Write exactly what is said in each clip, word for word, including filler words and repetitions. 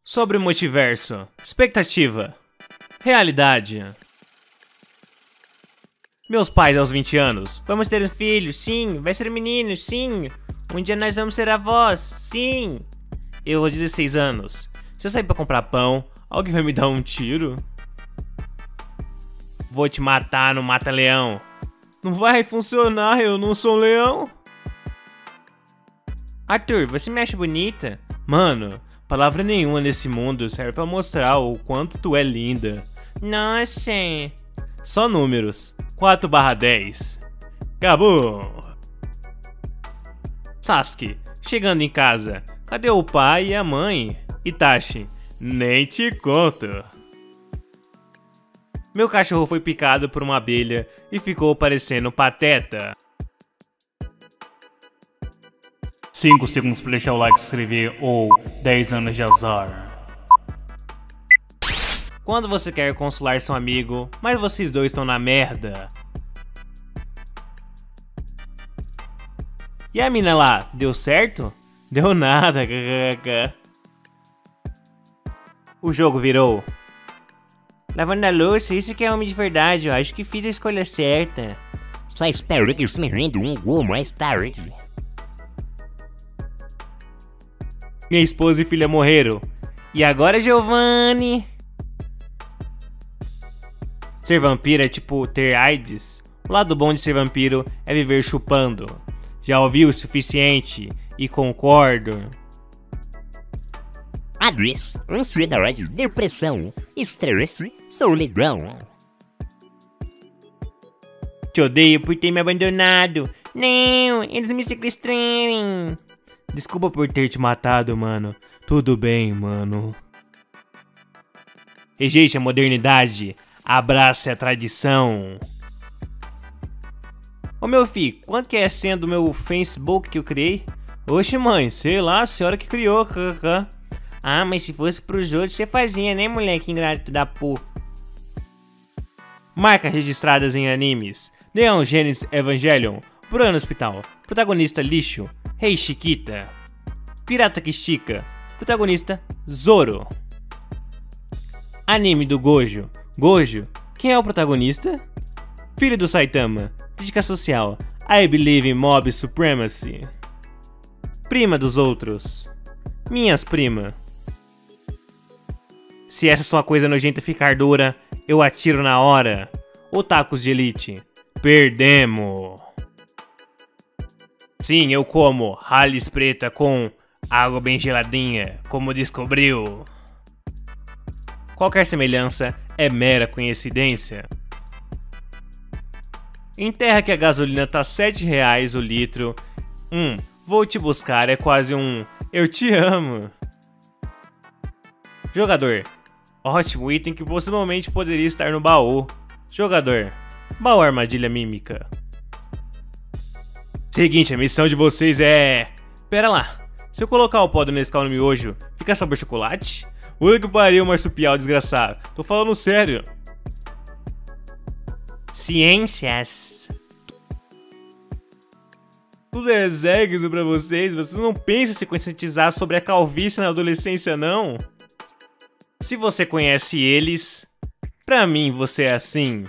Sobre o multiverso. Expectativa. Realidade. Meus pais aos vinte anos. Vamos ter um filho, sim. Vai ser um menino, sim. Um dia nós vamos ser avós, sim. Eu aos dezesseis anos. Se eu sair pra comprar pão, alguém vai me dar um tiro? Vou te matar no mata-leão. Não vai funcionar, eu não sou um leão. Arthur, você me acha bonita? Mano, palavra nenhuma nesse mundo serve pra mostrar o quanto tu é linda. Nossa. Só números. quatro barra dez. Acabou. Sasuke, chegando em casa. Cadê o pai e a mãe? Itachi, nem te conto. Meu cachorro foi picado por uma abelha e ficou parecendo Pateta. cinco segundos para deixar o like, se inscrever ou dez anos de azar. Quando você quer consolar seu amigo, mas vocês dois estão na merda. E a mina lá, deu certo? Deu nada, kkk. O jogo virou. Lavando a louça, isso que é homem de verdade, eu acho que fiz a escolha certa. Só espero que isso me renda um gol mais tarde. Minha esposa e filha morreram. E agora, Giovanni? Ser vampiro é tipo ter AIDS. O lado bom de ser vampiro é viver chupando. Já ouvi o suficiente e concordo. Address, ansiedade, depressão, estresse, solidão. Te odeio por ter me abandonado. Não, eles me sequestraram. Desculpa por ter te matado, mano. Tudo bem, mano. Rejeite a modernidade. Abrace a tradição. Ô meu filho, quanto que é a senha do meu Facebook que eu criei? Oxe mãe, sei lá, a senhora que criou, kkk. Ah, mas se fosse pros outros você fazia, né moleque ingrato da porra. Marcas registradas em animes. Neon Genesis Evangelion. Bruno Hospital. Protagonista lixo. Rei Chiquita. Pirata que estica. Protagonista Zoro. Anime do Gojo. Gojo, quem é o protagonista? Filho do Saitama. Crítica social. I believe in mob supremacy. Prima dos outros. Minhas prima. Se essa sua coisa nojenta ficar dura, eu atiro na hora. Otakus de elite. Perdemos. Sim, eu como Hales preta com água bem geladinha, como descobriu. Qualquer semelhança é mera coincidência. Em terra que a gasolina tá sete reais o litro, um vou te buscar é quase um eu te amo. Jogador, ótimo item que possivelmente poderia estar no baú. Jogador, baú armadilha mímica. Seguinte, a missão de vocês é... Pera lá, se eu colocar o pó do Nescau no miojo, fica sabor chocolate? Olha que pariu, marsupial desgraçado. Tô falando sério. Ciências. Tudo é sexo pra vocês. Vocês não pensam em se conscientizar sobre a calvície na adolescência, não? Se você conhece eles, pra mim você é assim.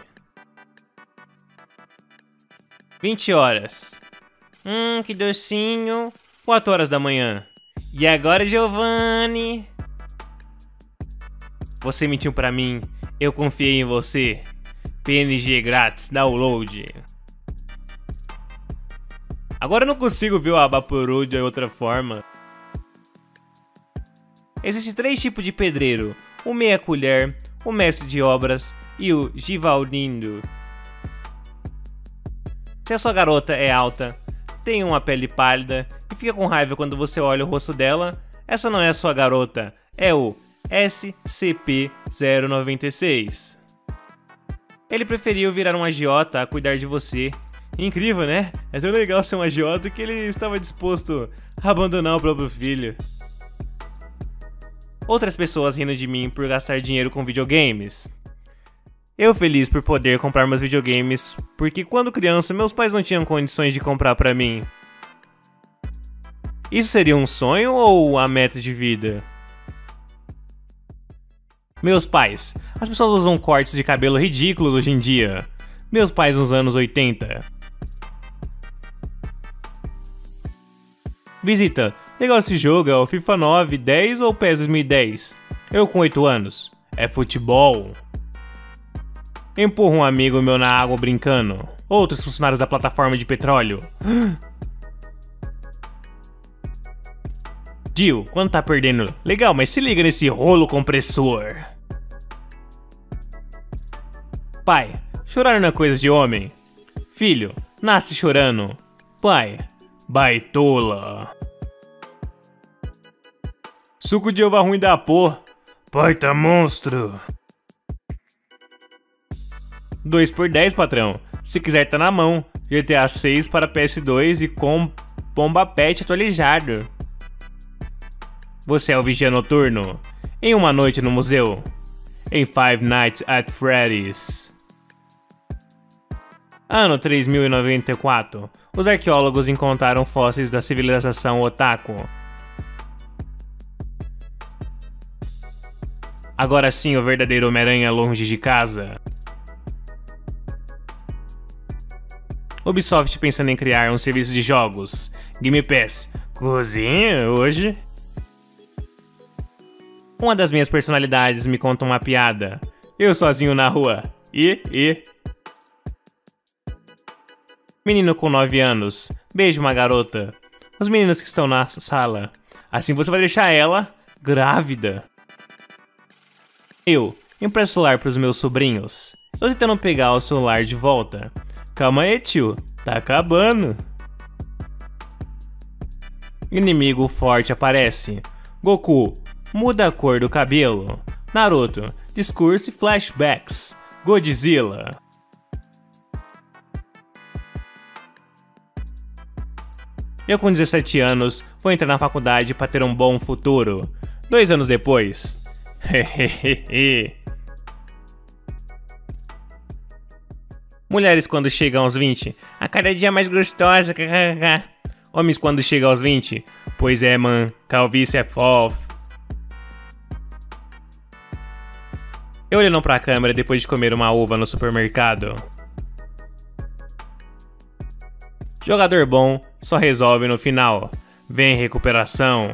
vinte horas. Hum, que docinho. quatro horas da manhã. E agora, Giovanni? Você mentiu pra mim. Eu confiei em você. P N G grátis, download. Agora eu não consigo ver o Abaporu de outra forma. Existem três tipos de pedreiro. O meia colher, o mestre de obras e o Givaldindo. Se a sua garota é alta, tem uma pele pálida e fica com raiva quando você olha o rosto dela, essa não é a sua garota, é o S C P zero nove seis. Ele preferiu virar um agiota a cuidar de você. Incrível, né? É tão legal ser um agiota que ele estava disposto a abandonar o próprio filho. Outras pessoas rindo de mim por gastar dinheiro com videogames. Eu feliz por poder comprar meus videogames, porque quando criança meus pais não tinham condições de comprar pra mim. Isso seria um sonho ou a meta de vida? Meus pais. As pessoas usam cortes de cabelo ridículos hoje em dia. Meus pais nos anos oitenta. Visita. Legal esse jogo, é o FIFA nove, dez ou PES dois mil e dez? Eu com oito anos. É futebol. Empurro um amigo meu na água brincando. Outros funcionários da plataforma de petróleo. Jill, quando tá perdendo? Legal, mas se liga nesse rolo compressor. Pai, chorar não é coisa de homem. Filho, nasce chorando. Pai, baitola. Suco de uva ruim da porra. Pai tá monstro. dois por dez, patrão. Se quiser tá na mão. G T A seis para P S dois e com Bomba Pet atualizado. Você é o vigia noturno? Em uma noite no museu? Em Five Nights at Freddy's. Ano três mil e noventa e quatro. Os arqueólogos encontraram fósseis da civilização Otaku. Agora sim o verdadeiro Homem-Aranha longe de casa. Ubisoft pensando em criar um serviço de jogos. Game Pass. Cozinha hoje? Uma das minhas personalidades me conta uma piada. Eu sozinho na rua. E, e... Menino com nove anos. Beija uma garota. Os meninos que estão na sala. Assim você vai deixar ela grávida. Eu empresto o celular pros meus sobrinhos. Eu tentando pegar o celular de volta. Calma aí, tio. Tá acabando. Inimigo forte aparece. Goku, muda a cor do cabelo. Naruto, discurso e flashbacks. Godzilla. Eu com dezessete anos vou entrar na faculdade para ter um bom futuro. Dois anos depois. Hehehe. Mulheres quando chegam aos vinte, a cada dia mais gostosa. Homens quando chegam aos vinte, pois é, man, calvície é fofo. Eu olhando pra câmera depois de comer uma uva no supermercado. Jogador bom só resolve no final. Vem recuperação.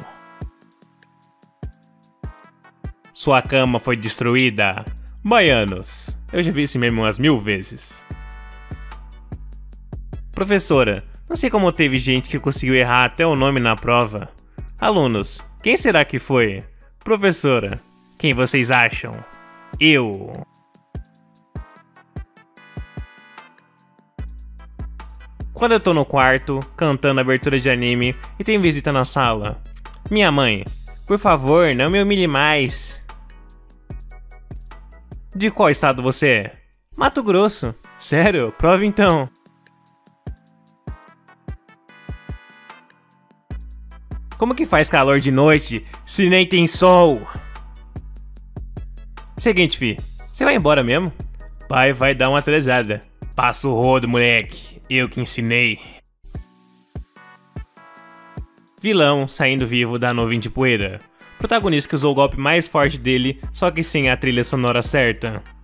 Sua cama foi destruída. Baianos. Eu já vi esse meme umas mil vezes. Professora, não sei como teve gente que conseguiu errar até o nome na prova. Alunos, quem será que foi? Professora, quem vocês acham? Eu. Quando eu tô no quarto, cantando abertura de anime e tem visita na sala. Minha mãe, por favor, não me humilhe mais. De qual estado você é? Mato Grosso. Sério? Prova então. Como que faz calor de noite se nem tem sol? Seguinte, fi. Você vai embora mesmo? Pai vai dar uma atrasada. Passa o rodo, moleque. Eu que ensinei. Vilão saindo vivo da nuvem de poeira. Protagonista que usou o golpe mais forte dele, só que sem a trilha sonora certa.